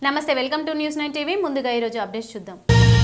నమస్తే welcome to news 9 TV ముందుగా ఈ రోజు అప్డేట్స్ చూద్దాం।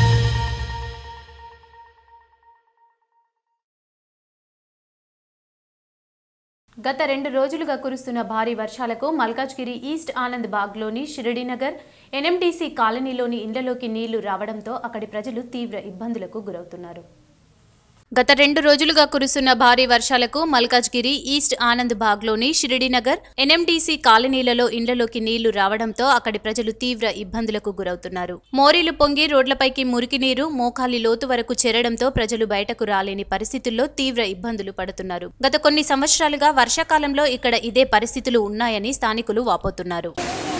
గత 2 రోజులుగా కురుస్తున్న భారీ వర్షాలకు మల్కాజ్గిరి ఈస్ట్ ఆనంద్ బాగ్లోని షిరిడీనగర్ ఎన్ఎంటీసీ కాలనీలోని ఇండ్లలోకి నీళ్లు రావడంతో అక్కడి ప్రజలు తీవ్ర ఇబ్బందులకు గురవుతున్నారు। గత 2 రోజులుగా కురుస్తున్న భారీ వర్షాలకు మల్కాజ్గిరి ఈస్ట్ ఆనంద్ బాగ్లోని షిరిడీనగర్ ఎన్ఎంటీసీ కాలనీలలో ఇండ్లలోకి నీళ్లు రావడంతో అక్కడి ప్రజలు తీవ్ర ఇబ్బందులకు గురవుతున్నారు। మోరీలు పొంగి రోడ్లపైకి మురికి నీరు మోకాలి లోతు వరకు చేరడంతో ప్రజలు బయటకు రాలేని పరిస్థితుల్లో తీవ్ర ఇబ్బందులు పడుతున్నారు। గత కొన్ని సంవత్సరాలుగా వర్షాకాలంలో ఇక్కడ ఇదే పరిస్థితులు ఉన్నాయని స్థానికులు వాపోతున్నారు।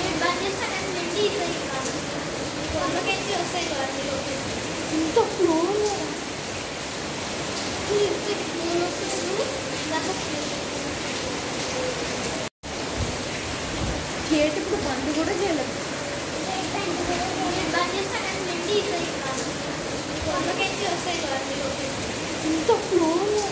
ఇప్పుడు బంద్ కూడా చేయలేదు ఇంత ఫ్లో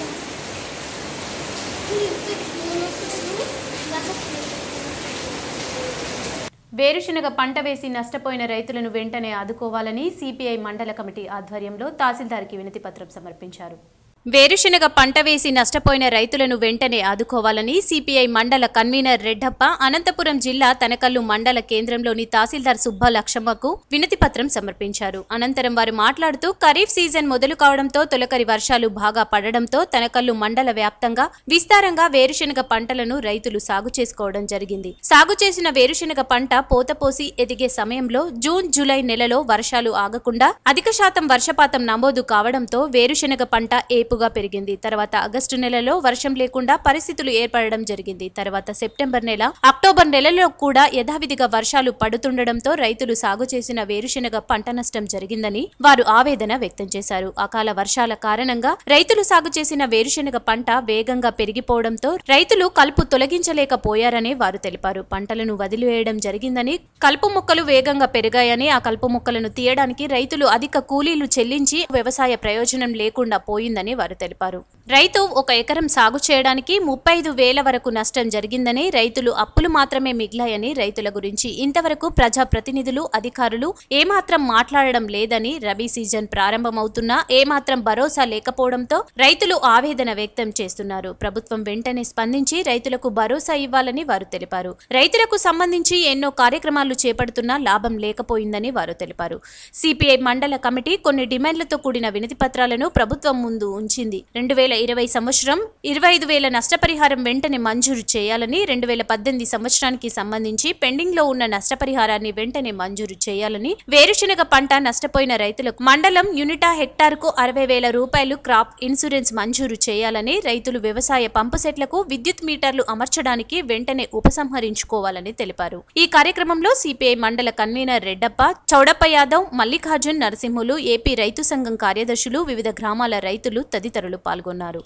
వేరుశనగ పంట వేసి నష్టపోయిన రైతులను వెంటనే ఆదుకోవాలని సిపిఐ మండల కమిటీ ఆధ్వర్యంలో తహసీల్దార్కి వినతి పత్రం సమర్పించారు। వేరుశనగ పంట వేసి నష్టపోయిన రైతులను వెంటనే ఆదుకోవాలని సిపిఐ మండల కన్వీనర్ రెడ్డప్ప అనంతపురం జిల్లా తనకల్లు మండల కేంద్రంలోని తహసీల్దార్ సుబ్బ లక్ష్మమ్మకు వినతి పత్రం సమర్పించారు। అనంతరం వారు మాట్లాడుతూ ఖరీఫ్ సీజన్ మొదలు కావడంతో తొలకరి వర్షాలు బాగా పడడంతో తనకల్లు మండల వ్యాప్తంగా విస్తారంగా వేరుశనగ పంటలను రైతులు సాగు చేసుకోవడం జరిగింది। సాగు చేసిన వేరుశనగ పంట పోతపోసి ఎదిగే సమయంలో జూన్ జూలై నెలలో వర్షాలు ఆగకుండా అధిక శాతం వర్షపాతం నమోదు కావడంతో వేరుశనగ పంట ఏపుగా పెరిగింది। తర్వాత ఆగస్టు నెలలో వర్షం లేకుండా పరిస్థితులు ఏర్పడడం జరిగింది। తర్వాత సెప్టెంబర్ నెల అక్టోబర్ నెలలో కూడా యథావిధిగా వర్షాలు పడుతుండడంతో రైతులు సాగు చేసిన వేరుశనగ పంట నష్టం జరిగిందని వారు ఆవేదన వ్యక్తం చేశారు। అకాల వర్షాల కారణంగా రైతులు సాగు చేసిన వేరుశనగ పంట వేగంగా పెరిగిపోవడంతో రైతులు కలుపు తొలగించలేకపోయారని వారు తెలిపారు। పంటలను వదిలివేయడం జరిగిందని కలుపు మొక్కలు వేగంగా పెరిగాయని ఆ కలుపు మొక్కలను తీయడానికి రైతులు అధిక కూలీలు చెల్లించి వ్యవసాయ ప్రయోజనం లేకుండా పోయిందని వారు తెలిపారు। రైతు 1 ఎకరం సాగు చేయడానికి 35,000 వరకు నష్టం జరిగిందని రైతులు అప్పులు మాత్రమే మిగిలాయని రైతుల గురించి ఇంతవరకు ప్రజా ప్రతినిధులు అధికారులు ఏమాత్రం మాట్లాడడం లేదని రబీ సీజన్ ప్రారంభమవుతున్నా ఏమాత్రం భరోసా లేకపోవడంతో రైతులు ఆవేదన వ్యక్తం చేస్తున్నారు। ప్రభుత్వం వెంటనే స్పందించి రైతులకు భరోసా ఇవ్వాలని వారు తెలిపారు। రైతులకు సంబంధించి ఎన్నో కార్యక్రమాలు చేపడుతున్నా లాభం లేకపోయిందని వారు తెలిపారు। సిపిఐ మండల కమిటీ కొన్ని డిమాండ్లతో కూడిన వినతి పత్రాలను ప్రభుత్వం ముందు ఉంచింది। 2020 సంవత్సరం 25,000 నష్టపరిహారం వెంటనే మంజూరు చేయాలని 2018 సంవత్సరానికి సంబంధించి పెండింగ్ లో ఉన్న నష్టపరిహారాన్ని వెంటనే మంజూరు చేయాలని వేరుశనగ పంట నష్టపోయిన రైతులకు మండలం యూనిటా హెక్టార్కు 60,000 రూపాయలు క్రాప్ ఇన్సూరెన్స్ మంజూరు చేయాలని రైతులు వ్యవసాయ పంపు సెట్లకు విద్యుత్ మీటర్లు అమర్చడానికి వెంటనే ఉపసంహరించుకోవాలని తెలిపారు। ఈ కార్యక్రమంలో CPI mandal convener Reddappa Chowdappa Yadav Mallikarjun Narasimhulu AP రైతు సంఘం కార్యదర్శులు వివిధ గ్రామాల రైతులు తదితరులు పాల్గొన్నారు।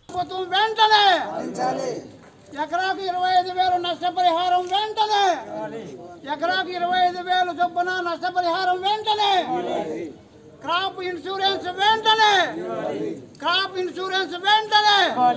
ఎకరాకు 25,000 నష్టపరిహారం వెంటనే ఎకరాకు 25,000 చొప్పున నష్టపరిహారం వెంటనే క్రాప్ ఇన్సూరెన్స్ వెంటనే క్రాప్ ఇన్సూరెన్స్ వెంటనే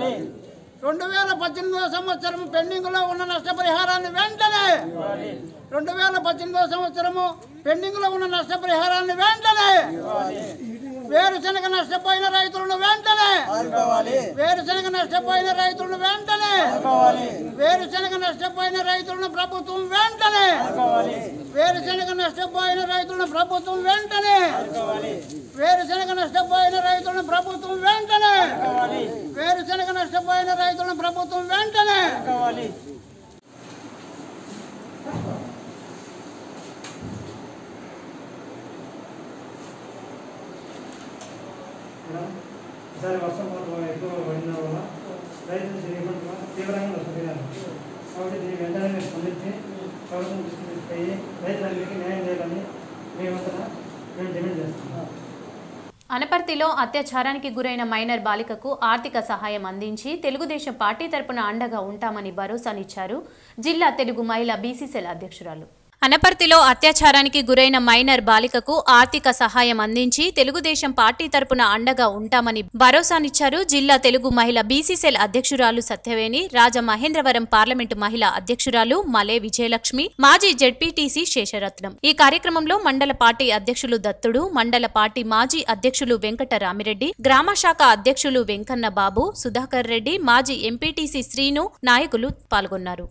2018 సంవత్సరం పెండింగ్ లో ఉన్న నష్టపరిహారాన్ని వెంటనే 2018 సంవత్సరము పెండింగ్ లో ఉన్న నష్టపరిహారాన్ని వెంటనే వేరుశనగ నష్టపోయిన రైతులను వెంటనే వేరుశనగ నష్టపోయిన రైతులను వెంటనే వేరుశనగ నష్టపోయిన రైతులను ప్రభుత్వం వెంటనే వేరుశనగ నష్టపోయిన రైతులను ప్రభుత్వం వెంటనే వేరుశనగ నష్టపోయిన రైతులను ప్రభుత్వం వెంటనే వేరుశనగ నష్టపోయిన రైతులను ప్రభుత్వం వెంటనే ఈసారి వర్షం ఎక్కువ పడిన వల్ల రైతులు తీవ్రంగా నష్టపోయారు। కాబట్టి దీన్ని వెంటనే స్పందించి ప్రభుత్వం దృష్టి తీసుకుపోయి రైతులందరికీ న్యాయం చేయాలని మేము డిమాండ్ చేస్తున్నాం। అనపర్తిలో అత్యాచారానికి గురైన మైనర్ బాలికకు ఆర్థిక సహాయం అందించి తెలుగుదేశం పార్టీ తరపున అండగా ఉంటామని భరోసానిచ్చారు జిల్లా తెలుగు మహిళా బీసీసీఎల్ అధ్యక్షురాలు। అనపర్తిలో అత్యాచారానికి గురైన మైనర్ బాలికకు ఆర్థిక సహాయం అందించి తెలుగుదేశం పార్టీ తరపున అండగా ఉంటామని భరోసానిచ్చారు జిల్లా తెలుగు మహిళ బీసీసెల్ అధ్యక్షురాలు సత్యవేణి, రాజమహేంద్రవరం పార్లమెంటు మహిళా అధ్యక్షురాలు మలే విజయలక్ష్మి, మాజీ జెడ్పీటీసీ శేషరత్నం. ఈ కార్యక్రమంలో మండల పార్టీ అధ్యక్షులు దత్తుడు, మండల పార్టీ మాజీ అధ్యక్షులు వెంకట రామిరెడ్డి, గ్రామ శాఖ అధ్యక్షులు వెంకన్న బాబు, సుధాకర్ రెడ్డి, మాజీ ఎంపీటీసీ శ్రీను నాయకులు పాల్గొన్నారు.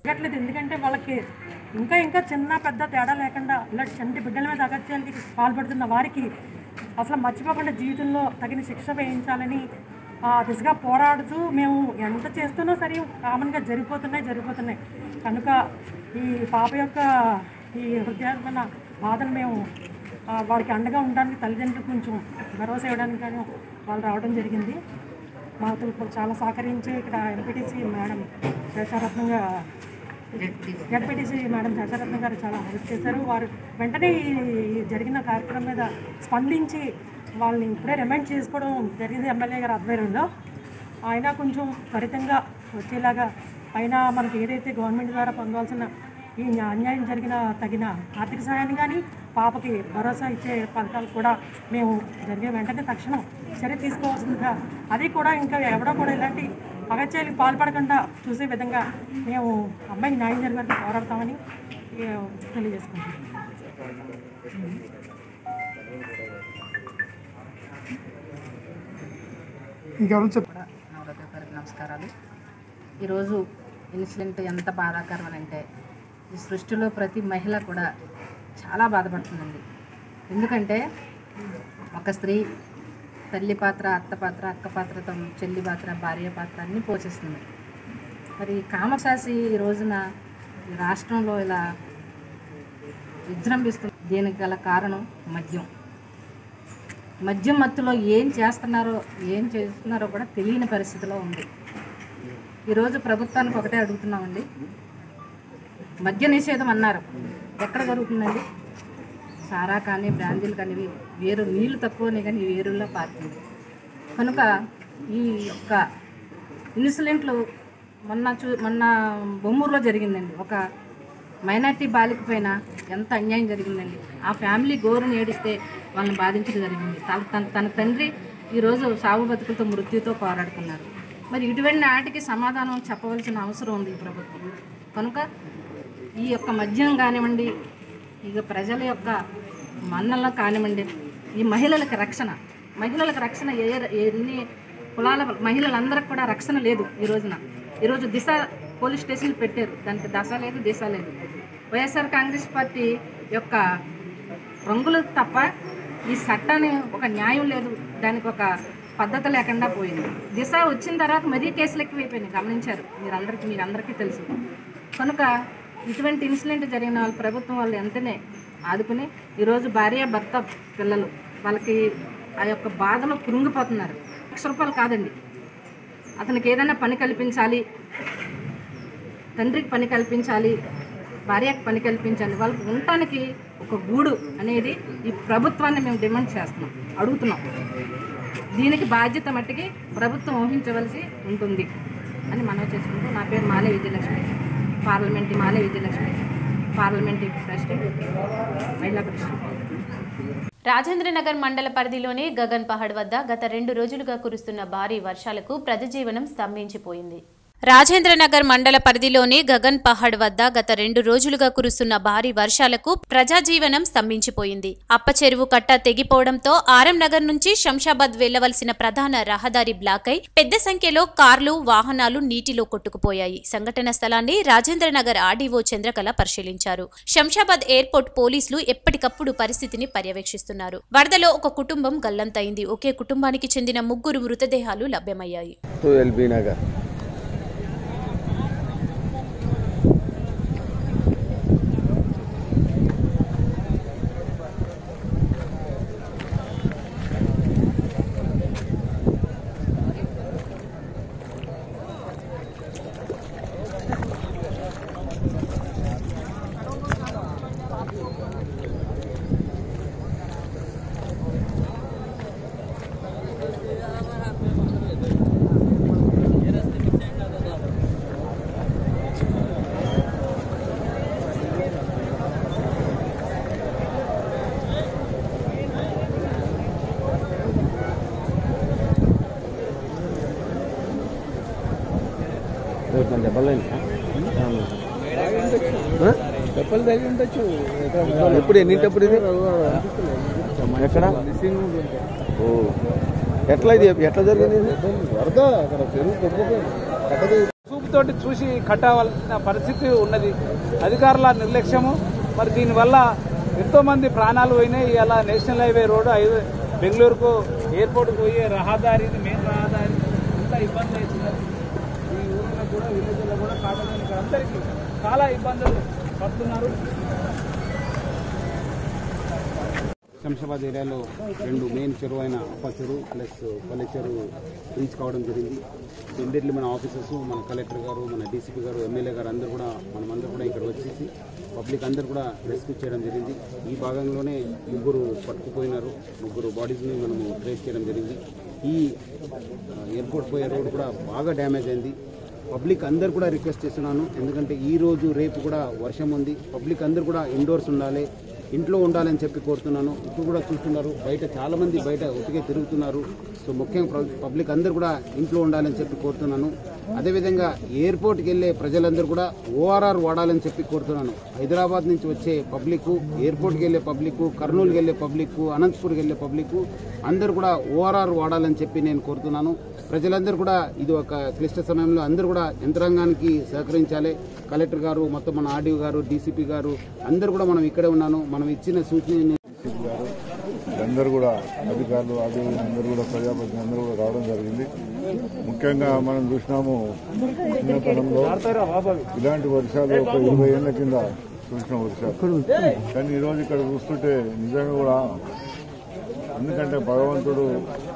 ఇంకా చిన్న పెద్ద తేడా లేకుండా ఇలా చంటి బిడ్డల మీద అగత్యాలకి పాల్పడుతున్న వారికి అసలు మర్చిపోకుండా జీవితంలో తగిన శిక్ష వేయించాలని దిశగా పోరాడుతూ మేము ఎంత చేస్తున్నా సరే కామన్గా జరిగిపోతున్నాయి. కనుక ఈ పాప యొక్క ఈ హృదయమైన బాధను మేము వాడికి అండగా ఉండడానికి తల్లిదండ్రులకు కొంచెం భరోసా ఇవ్వడానికి కానీ వాళ్ళు రావడం జరిగింది. మాకు చాలా సహకరించి ఇక్కడ ఎంపీటీసీ మేడం శేషరత్నంగా జెడ్పీటీసీ మేడం శేషరత్నం గారు చాలా హెల్ప్ చేశారు. వారు వెంటనే ఈ జరిగిన కార్యక్రమం మీద స్పందించి వాళ్ళని ఇప్పుడే రిమైండ్ చేసుకోవడం జరిగింది ఎమ్మెల్యే గారి ఆధ్వర్యంలో. ఆయన కొంచెం త్వరితంగా వచ్చేలాగా అయినా మనకి ఏదైతే గవర్నమెంట్ ద్వారా పొందవలసిన ఈ అన్యాయం జరిగిన తగిన ఆర్థిక సహాయాన్ని కానీ పాపకి భరోసా ఇచ్చే పథకాలు కూడా మేము జరిగే వెంటనే తక్షణం చర్య తీసుకోవాల్సిందిగా, అది కూడా ఇంకా ఎవడో కూడా ఇలాంటి అగత్యాలకు పాల్పడకుండా చూసే విధంగా మేము అమ్మాయికి న్యాయం జరిగేందుకు పోరాడతామని తెలియజేసుకుంటాం. నమస్కారాలు. ఈరోజు ఇన్సిడెంట్ ఎంత బాధాకరం అంటే ఈ సృష్టిలో ప్రతి మహిళ కూడా చాలా బాధపడుతుందండి. ఎందుకంటే ఒక స్త్రీ తల్లి పాత్ర, అత్త పాత్ర, అక్క పాత్ర, చెల్లి పాత్ర, భార్య పాత్ర అన్నీ పోషిస్తుంది. మరి కామశాసి ఈ రోజున ఈ రాష్ట్రంలో ఇలా విజృంభిస్తుంది. దీనికి గల కారణం మద్యం మత్తులో ఏం చేస్తున్నారో కూడా తెలియని పరిస్థితిలో ఉంది. ఈరోజు ప్రభుత్వానికి ఒకటే అడుగుతున్నామండి, మద్య నిషేధం అన్నారు, ఎక్కడ జరుగుతుందండి? సారా కానీ బ్రాందీలు కానీ వేరు నీళ్ళు తక్కువనే కానీ వేరుల్లో పారుతుంది. కనుక ఈ యొక్క ఇన్సిడెంట్లు మొన్న బొమ్మూరులో జరిగిందండి. ఒక మైనార్టీ బాలిక పైన ఎంత అన్యాయం జరిగిందండి. ఆ ఫ్యామిలీ గోరుని ఏడిస్తే వాళ్ళని బాధించడం జరిగింది. తన తండ్రి ఈరోజు సాగు బతుకులతో మృత్యుతో పోరాడుతున్నారు. మరి ఇటువంటి నాటికి సమాధానం చెప్పవలసిన అవసరం ఉంది ఈ ప్రభుత్వం. కనుక ఈ యొక్క మద్యం కానివ్వండి, ఇక ప్రజల యొక్క మన్నలు కానివ్వండి, ఈ మహిళలకు రక్షణ ఎన్ని కులాల మహిళలందరికీ కూడా రక్షణ లేదు. ఈరోజు దిశ పోలీస్ స్టేషన్లు పెట్టారు, దానికి దశ లేదు దిశ లేదు. వైఎస్ఆర్ కాంగ్రెస్ పార్టీ యొక్క రంగులు తప్ప ఈ చట్టాన్ని ఒక న్యాయం లేదు, దానికి ఒక పద్ధతి లేకుండా పోయింది. దిశ వచ్చిన తర్వాత మరీ కేసులు ఎక్కువైపోయినాయి, గమనించారు మీరందరికీ తెలుసు. కనుక ఇటువంటి ఇన్సిడెంట్ జరిగిన వాళ్ళు ప్రభుత్వం వాళ్ళు వెంటనే ఆదుకుని ఈరోజు భార్య భర్త పిల్లలు వాళ్ళకి ఆ యొక్క బాధలో కృంగిపోతున్నారు. ₹1,00,000 కాదండి, అతనికి ఏదైనా పని కల్పించాలి, తండ్రికి పని కల్పించాలి, భార్యకు పని కల్పించాలి, వాళ్ళకి ఉండటానికి ఒక గూడు అనేది ఈ ప్రభుత్వాన్ని మేము డిమాండ్ చేస్తున్నాం, అడుగుతున్నాం. దీనికి బాధ్యత మట్టికి ప్రభుత్వం వహించవలసి ఉంటుంది అని మనవి చేసుకుంటూ, నా పేరు మాలే విజయలక్ష్మి, పార్లమెంటరీ ప్రెసిడెంట్, మహిళా ప్రెసిడెంట్. రాజేంద్రనగర్ మండల పరిధిలోని గగన్ పహాడ్ వద్ద గత 2 రోజులుగా కురుస్తున్న భారీ వర్షాలకు ప్రజాజీవనం స్తంభించిపోయింది. రాజేంద్రనగర్ మండల పరిధిలోని గగన్ పహాడ్ వద్ద గత 2 రోజులుగా కురుస్తున్న భారీ వర్షాలకు ప్రజాజీవనం స్తంభించిపోయింది. అప్పచెరువు కట్ట తెగిపోవడంతో ఆర్ఎం నగర్ నుంచి శంషాబాద్ వెళ్లవలసిన ప్రధాన రహదారి బ్లాక్ అయి పెద్ద సంఖ్యలో కార్లు, వాహనాలు నీటిలో కొట్టుకుపోయాయి. సంఘటన స్థలాన్ని రాజేంద్రనగర్ ఆర్డీఓ చంద్రకళ పరిశీలించారు. శంషాబాద్ ఎయిర్పోర్ట్ పోలీసులు ఎప్పటికప్పుడు పరిస్థితిని పర్యవేక్షిస్తున్నారు. వరదలో ఒక కుటుంబం గల్లంతైంది. ఒకే కుటుంబానికి చెందిన 3 మృతదేహాలు లభ్యమయ్యాయి. దెబ్బలు తగిలి ఉండొచ్చు. ఎప్పుడు ఎన్నింటప్పుడు ఇది ఎక్కడ ఓ ఎట్లా ఇది ఎట్లా జరిగింది? వరద అక్కడ చెరువు చూపుతోటి చూసి కట్టవలసిన పరిస్థితి ఉన్నది. అధికారుల నిర్లక్ష్యము. మరి దీనివల్ల ఎంతోమంది ప్రాణాలు పోయినాయి. ఇలా నేషనల్ హైవే రోడ్డు బెంగళూరుకు ఎయిర్పోర్ట్కు పోయే రహదారి, మెయిన్ రహదారి అంతా ఇబ్బంది అవుతున్నారు. ఈ ఊరిలో కూడా విలేజ్లో కూడా కావడానికి అందరికీ చాలా ఇబ్బందులు పడుతున్నారు. శంషాబాద్ ఏరియాలో 2 మెయిన్ చెరువు అయిన అప్ప చెరువు ప్లస్ పల్లె చెరువు రీచ్ కావడం జరిగింది. ఇమ్మీడియట్లీ మన ఆఫీసర్స్, మన కలెక్టర్ గారు, మన డీసీపీ గారు, ఎమ్మెల్యే గారు అందరూ కూడా మనమందరూ కూడా ఇక్కడ వచ్చేసి పబ్లిక్ అందరూ కూడా రెస్క్యూ చేయడం జరిగింది. ఈ భాగంలోనే 3 పట్టుకుపోయినారు. 3 బాడీస్ని మనము ట్రేస్ చేయడం జరిగింది. ఈ ఎయిర్పోర్ట్ పోయే రోడ్ కూడా బాగా డ్యామేజ్ అయింది. పబ్లిక్ అందరు కూడా రిక్వెస్ట్ చేస్తున్నాను, ఎందుకంటే ఈ రోజు రేపు కూడా వర్షం ఉంది. పబ్లిక్ అందరు కూడా ఇండోర్స్ ఉండాలి, ఇంట్లో ఉండాలని చెప్పి కోరుతున్నాను. ఇప్పుడు కూడా చూస్తున్నారు బయట చాలామంది బయట ఒట్టిగా తిరుగుతున్నారు. సో ముఖ్యంగా పబ్లిక్ అందరూ కూడా ఇంట్లో ఉండాలని చెప్పి కోరుతున్నాను. అదేవిధంగా ఎయిర్పోర్ట్కి వెళ్ళే ప్రజలందరూ కూడా ఓఆర్ఆర్ వాడాలని చెప్పి కోరుతున్నాను. హైదరాబాద్ నుంచి వచ్చే పబ్లిక్, ఎయిర్పోర్ట్కి వెళ్ళే పబ్లిక్, కర్నూలుకి వెళ్ళే పబ్లిక్, అనంతపూర్కి వెళ్ళే పబ్లిక్ అందరూ కూడా ఓఆర్ఆర్ వాడాలని చెప్పి నేను కోరుతున్నాను. ప్రజలందరూ కూడా ఇది ఒక క్లిష్ట సమయంలో అందరూ కూడా యంత్రాంగానికి సహకరించాలి. కలెక్టర్ గారు, మొత్తం మన ఆర్డీఓ గారు, డీసీపీ గారు అందరూ కూడా మనం ఇక్కడే ఉన్నాను. మనం ఇచ్చిన సూచన అందరూ కూడా అధికారులు, ఆర్డీఓ అందరూ కూడా ప్రజాప్రతినిధులు అందరూ కూడా రావడం జరిగింది. ముఖ్యంగా మనం చూసినాము చిన్నతనంలో ఇలాంటి వర్షాలు ఒక 20 ఏళ్ల కింద చూసిన వర్షాలు. కానీ ఈరోజు ఇక్కడ చూస్తుంటే నిజంగా కూడా, ఎందుకంటే భగవంతుడు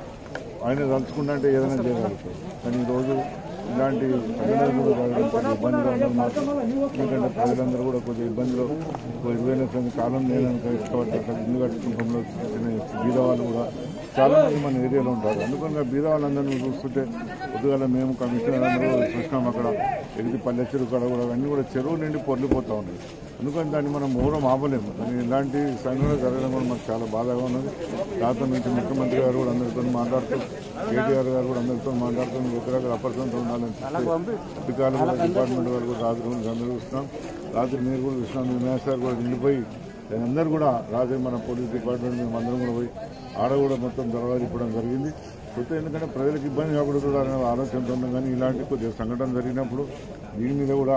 ఆయన తలుచుకుంటే ఏదైనా చేయగలుగుతాడు. కానీ ఈరోజు ఇలాంటి ప్రజలందరూ కూడా ఇబ్బందిగా ఉన్నారు. ఎందుకంటే ప్రజలందరూ కూడా కొద్దిగా ఇబ్బందులు 20 ఏళ్ళ కాలం నేను ఇష్టపడ్డారు. ఇల్లు కట్టుకుంటంలో బీదవాళ్ళు కూడా చాలా మంది మన ఏరియాలో ఉంటారు. అందుకని బీదవాళ్ళందరినీ చూస్తుంటే పొద్దుగాల మేము కమిషనర్ అందరూ చూసినాం. అక్కడ ఎగిరి పల్లె చెరువు కాడ కూడా అన్నీ కూడా చెరువు నిండి పొర్లిపోతూ ఉన్నాయి. అందుకని దాన్ని మనం ఊరం ఆపలేము. కానీ ఇలాంటి సంఘటన జరగడం కూడా మనకు చాలా బాధగా ఉన్నది. దాంతో నుంచి ముఖ్యమంత్రి గారు కూడా అందరితో మాట్లాడుతూ, కేటీఆర్ గారు కూడా అందరితో మాట్లాడుతూ ఎక్కడెక్కడ అపరిశుభ్రంగా ఉండాలని అధికారులు కూడా, డిపార్ట్మెంట్ వారు కూడా రాత్రి అందరూ చూస్తున్నాం. రాత్రి మీరు కూడా చూసినాం. వినాయక్ సార్ కూడా నిండిపోయి అందరూ కూడా రాత్రి మన పోలీస్ డిపార్ట్మెంట్ మేము అందరం కూడా పోయి ఆడ కూడా మొత్తం దరవాజు ఇవ్వడం జరిగింది. కొత్త ఎందుకంటే ప్రజలకు ఇబ్బంది కాకూడదు అనే ఆలోచనతో ఉన్నాం. కానీ ఇలాంటి కొద్దిగా సంఘటన జరిగినప్పుడు దీని మీద కూడా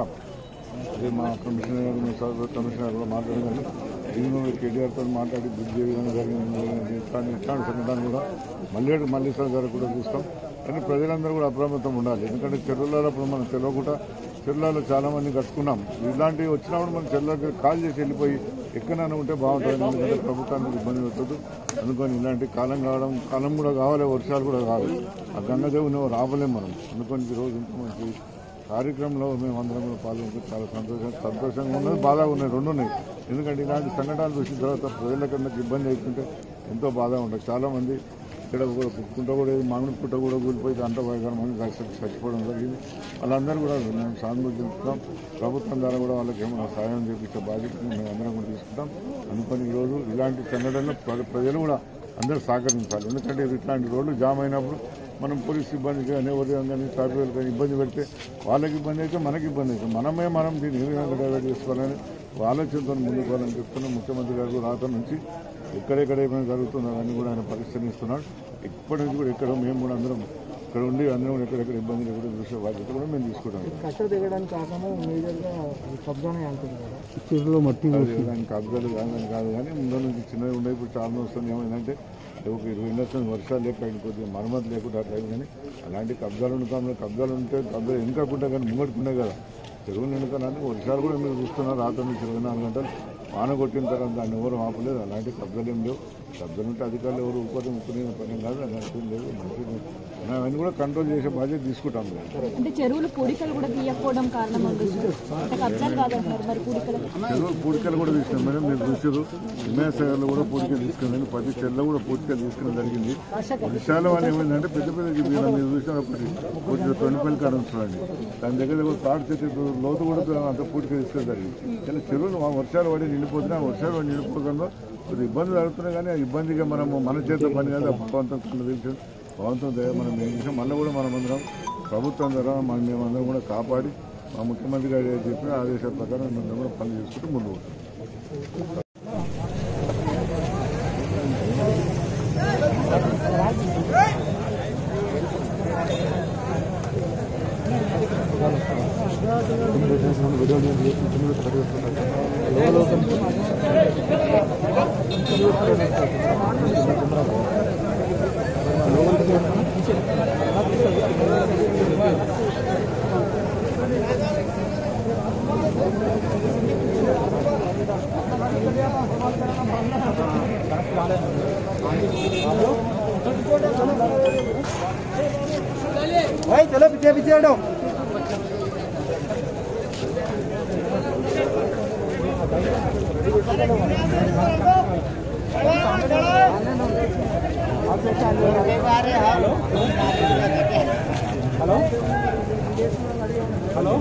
అదే మా కమిషనర్ గారు, మా సర్వ కమిషనర్ కూడా మాట్లాడారు. కానీ దీని మీద కేటీఆర్తో మాట్లాడి బుద్ధి ఏ విధంగా జరిగింది, ఇట్లాంటి సంఘటన కూడా మళ్ళీ సార్ కూడా చూస్తాం. కానీ ప్రజలందరూ కూడా అప్రమత్తం ఉండాలి. ఎందుకంటే చెరువులలో అప్పుడు మనం తెలియకుండా చెరువులలో చాలా మంది కట్టుకున్నాం. ఇలాంటివి వచ్చినప్పుడు మనం చెరువులకి కాల్ చేసి వెళ్ళిపోయి ఎక్కడైనా ఉంటే బాగుంటుంది. ఎందుకంటే ప్రభుత్వానికి ఇబ్బంది అవుతుంది. అందుకని ఇలాంటి కాలం కూడా కావాలి, వర్షాలు కూడా కావాలి. ఆ గంగదేవుని రావలేం మనం. అందుకని ఈరోజు ఇంత మంచి కార్యక్రమంలో మేమందరం కూడా పాల్గొంటే చాలా సంతోషంగా ఉన్నది, బాధగా ఉన్నాయి, 2 ఉన్నాయి. ఎందుకంటే ఇలాంటి సంఘటనలు చూసిన తర్వాత ప్రజలకన్నా ఇబ్బంది అవుతుంటే ఎంతో బాధగా ఉంటుంది. చాలామంది ఇక్కడ కూడా కుంట కూడా మామిడి పుట్ట కూడా కూలిపోయి దాంట్లో 5 మంది చచ్చిపోవడం జరిగింది. వాళ్ళందరూ కూడా మేము సానుభూతి తెలుపుతాం. ప్రభుత్వం ద్వారా కూడా వాళ్ళకి ఏమైనా సహాయం చేపించే బాధ్యతను మేము అందరం కూడా తీసుకుంటాం. అందుకని ఈరోజు ఇలాంటి సంఘటనలు ప్రజలు కూడా అందరూ సహకరించాలి. ఎందుకంటే ఇట్లాంటి రోడ్లు జామ్ అయినప్పుడు మనం పోలీస్ సిబ్బంది కానీ ఎవరి కానీ ట్రాఫిక్ కానీ ఇబ్బంది పెడితే వాళ్ళకి ఇబ్బంది అయితే మనకి ఇబ్బంది అవుతుంది. మనం దీన్ని ఏ విధంగా డైవర్ట్ చేసుకోవాలని ఆలోచనతో ముందుకు పోవాలని చెప్తున్నాం. ముఖ్యమంత్రి గారు రాత నుంచి ఎక్కడెక్కడ ఏమైనా జరుగుతుందో అవన్నీ కూడా ఆయన పరిశీలిస్తున్నాడు. ఇప్పటి నుంచి కూడా ఎక్కడ మేము కూడా అందరం ఇక్కడ ఉండి అందరం ఎక్కడెక్కడ ఇబ్బంది లేకుండా చూసే బాధ్యత కూడా మేము తీసుకుంటాం. కట్ట దిగడానికి కాకుండా మేజర్గా కబ్జానే అంటుంది కదా, చెరువులో మట్టి దానికి కబ్జాలు కాదు కానీ ముందు నుంచి చిన్నగా ఉండే ఇప్పుడు చాలా వస్తుంది. ఏమైందంటే ఒక 20 ఏళ్ళ వర్షాలు లేక కొద్దిగా మరమ్మతు లేకుండా అట్లా అయింది. కానీ అలాంటి కబ్జాలు ఉంటే కబ్జాలు వెనుకకుండా కానీ ముంగడుకున్నాయి కదా చెరువులు నిండుకని. వర్షాలు కూడా మీరు చూస్తున్నారు. రాత్రి నుంచి 24 గంటలు వాన కొట్టిన తర్వాత దాన్ని ఎవరు ఆపలేదు. అలాంటి కబ్జాలు ఏం లేవు. కబ్జాలు ఉంటే అధికారులు ఎవరు ముక్కునే పని కాదు. అలాంటి లేదు. మంచిది అవన్నీ కూడా కంట్రోల్ చేసే బాధ్యత తీసుకుంటాం. అంటే చెరువులు పూడికలు కూడా తీయకపోవడం కారణం చెరువులు పూడికలు కూడా తీసుకున్నాం మేడం. మీరు చూసారు హిమాయసాగర్లో కూడా పూడికలు తీసుకున్నాను. 10 చెరువులో కూడా పూడికలు తీసుకుని జరిగింది. వర్షాల వల్ల ఏమైందంటే పెద్ద మీరు చూసినప్పటి కొద్దిగా 20 కాడ ఉంచుకోండి. దాని దగ్గర తాడు చెట్టు లోతు కూడా అంత పూడికలు తీసుకుని జరిగింది. కానీ చెరువులు వర్షాలు పడి నిండిపోతున్నా వర్షాలు పడి నిండిపోతుందో కొద్దిగా ఇబ్బందులు జరుగుతున్నాయి. కానీ ఆ ఇబ్బందిగా మనము మన చేత పని కాదు. భగవంతం తెలిసి భగవంతం మనం ఏం చేసాం. మళ్ళీ కూడా మనమందరం ప్రభుత్వం ద్వారా మేమందరం కూడా కాపాడి మా ముఖ్యమంత్రి గారు చెప్పిన ఆదేశాల ప్రకారం మేము కూడా పని చేసుకుంటూ ముందు పోతాం. चलो पीछे पीछे हटो। हेलो हेलो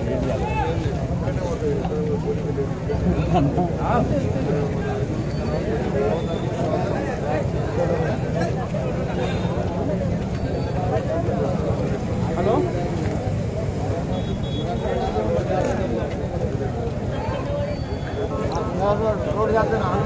हेलो रोड जाते ना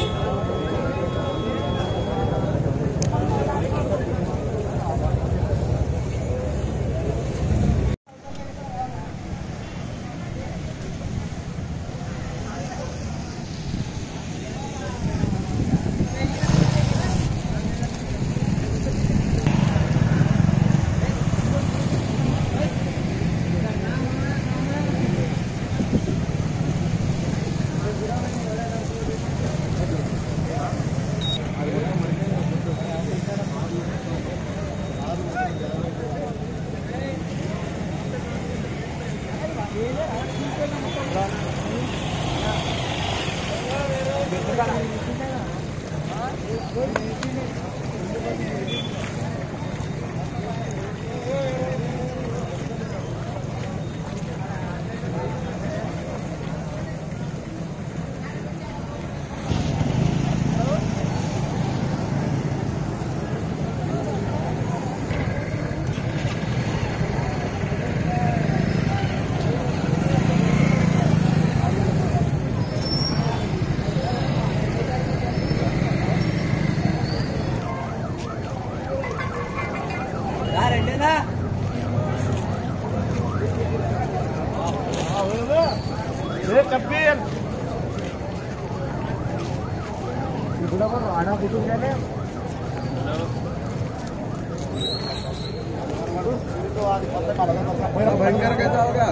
भयंकर कैसा हो गया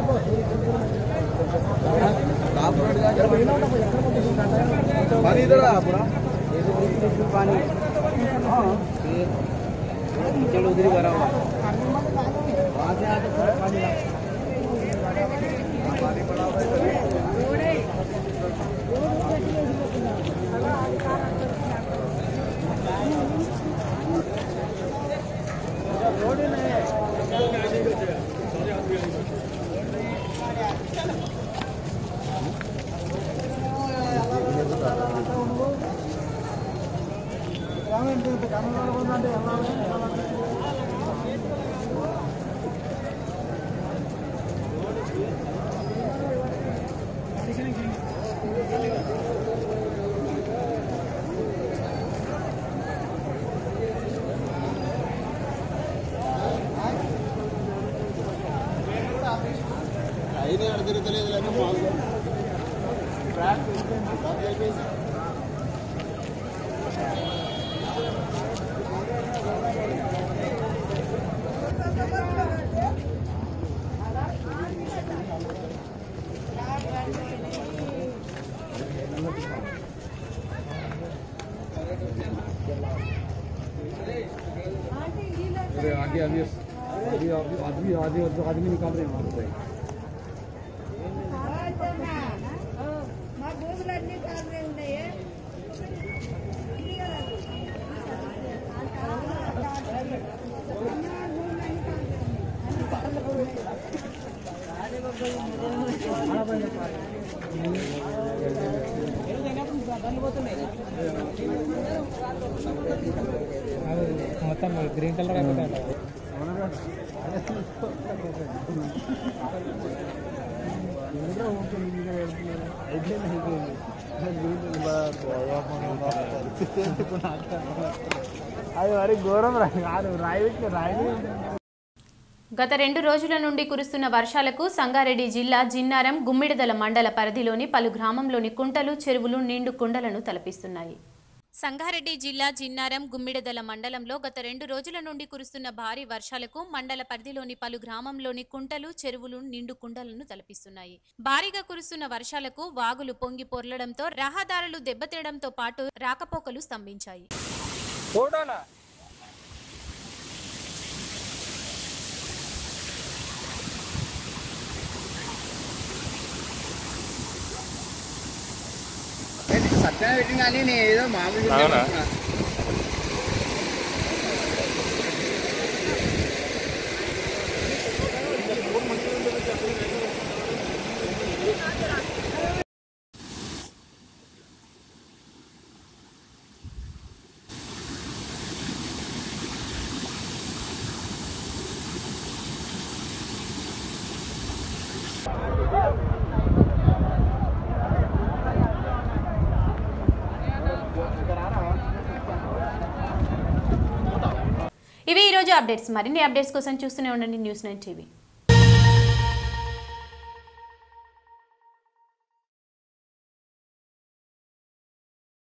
पानी इधर पूरा पानी चलो उधर ही भरा हुआ वहाँ से आके पूरा पानी पड़ा हुआ आदमी निकाल रहे हैं वहाँ पे మొత్తం గ్రీన్ కలర్ అయిపోతాయి. అది మరి ఘోరం రాయి గత 2 రోజుల నుండి కురుస్తున్న వర్షాలకు సంగారెడ్డి జిల్లా జిన్నారం గుమ్మిడిదల మండల పరిధిలోని పలు గ్రామంలోని కుంటలు చెరువులు నిండు కుండలను తలపిస్తున్నాయి. సంగారెడ్డి జిల్లా జిన్నారం గుమ్మిడిదల మండలంలో గత 2 రోజుల నుండి కురుస్తున్న భారీ వర్షాలకు మండల పరిధిలోని పలు గ్రామంలోని కుంటలు చెరువులు నిండు కుండలను తలపిస్తున్నాయి. భారీగా కురుస్తున్న వర్షాలకు వాగులు పొంగి పొర్లడంతో రహదారులు దెబ్బతినడంతో పాటు రాకపోకలు స్తంభించాయి. సత్యం పెట్టింది కానీ నేను ఏదో మామూలు ఇవి ఈ రోజు అప్డేట్స్. మరిన్ని అప్డేట్స్ కోసం చూస్తూనే ఉండండి న్యూస్ 9 టీవీ.